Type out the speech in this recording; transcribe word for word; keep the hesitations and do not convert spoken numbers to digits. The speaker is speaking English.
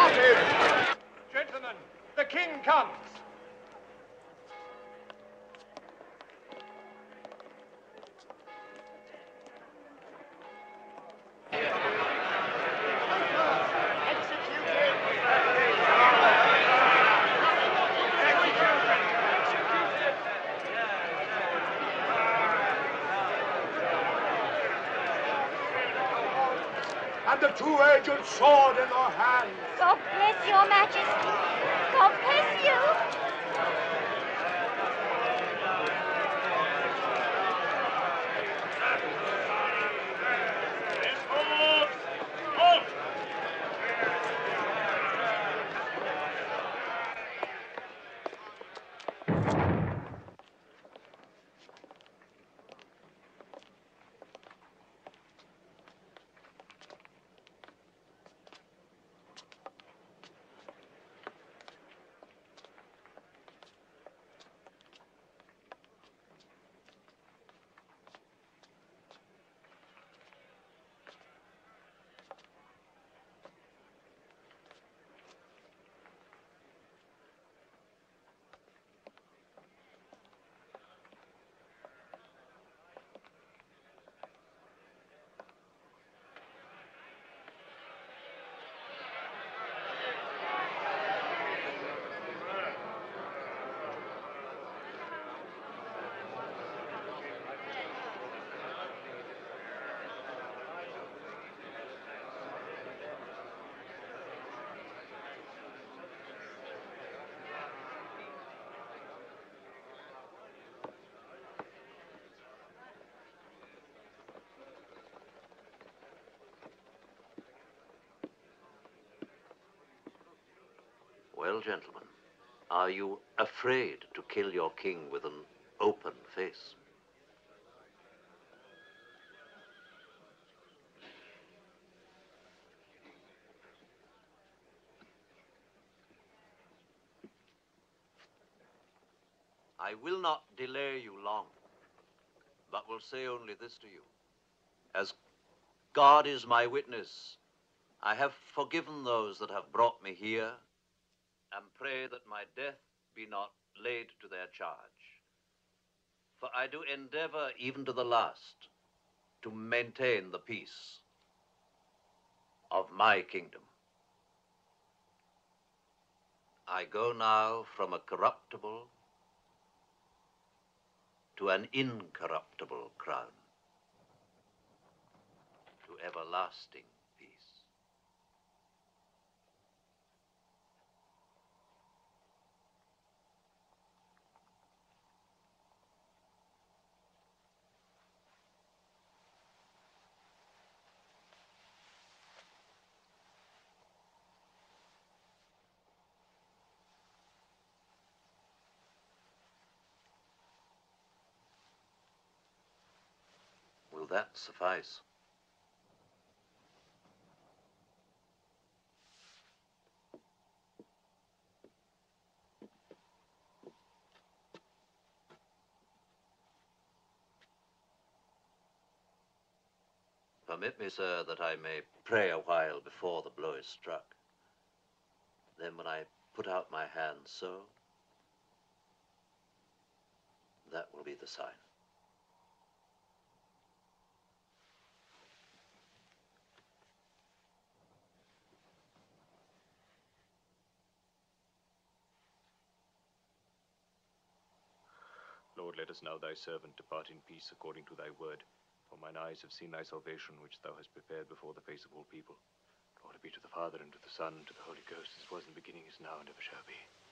Gentlemen, the king comes. And the two-edged sword in their hands. God bless your majesty. God bless you. Well, gentlemen, are you afraid to kill your king with an open face? I will not delay you long, but will say only this to you. As God is my witness, I have forgiven those that have brought me here, and pray that my death be not laid to their charge. For I do endeavor, even to the last, to maintain the peace of my kingdom. I go now from a corruptible to an incorruptible crown, to everlasting peace. Will that suffice? Permit me, sir, that I may pray a while before the blow is struck. Then when I put out my hand so, that will be the sign. Lord, let us now thy servant depart in peace according to thy word. For mine eyes have seen thy salvation, which thou hast prepared before the face of all people. Glory be to the Father, and to the Son, and to the Holy Ghost, as was in the beginning, is now, and ever shall be.